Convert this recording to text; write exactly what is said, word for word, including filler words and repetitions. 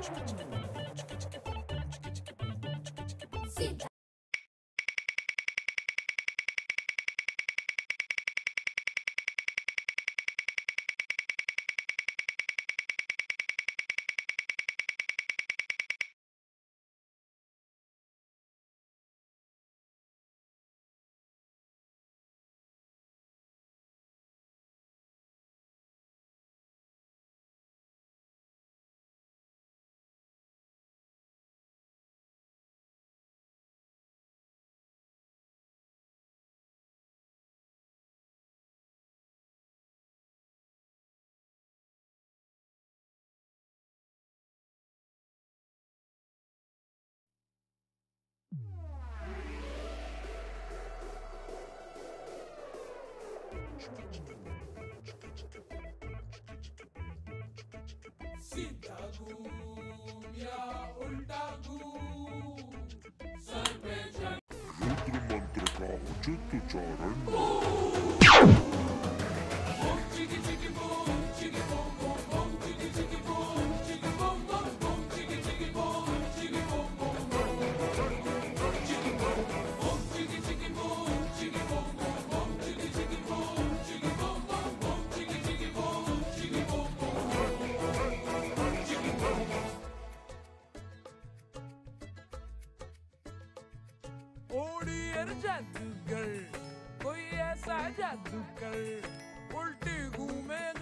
सीधा घूम या उल्टा घूम, सर पे चढ़ रुद्र मंत्र का उचित उच्चारण बम चिकी चिकी बम चिकी बम बम बम चिकी चिकी बम चिकी बम बम बम चिकी चिकी बम चिकी बम बम बम चिकी बम बम चिकी चिकी बम चिकी बम बम बम चिकी चिकी बम चिकी बम बम बम चिकी चिकी बम चिकी बम बम चिकी बम ओडियर जादूगर, कोई ऐसा जादू कर, उल्टी घूमे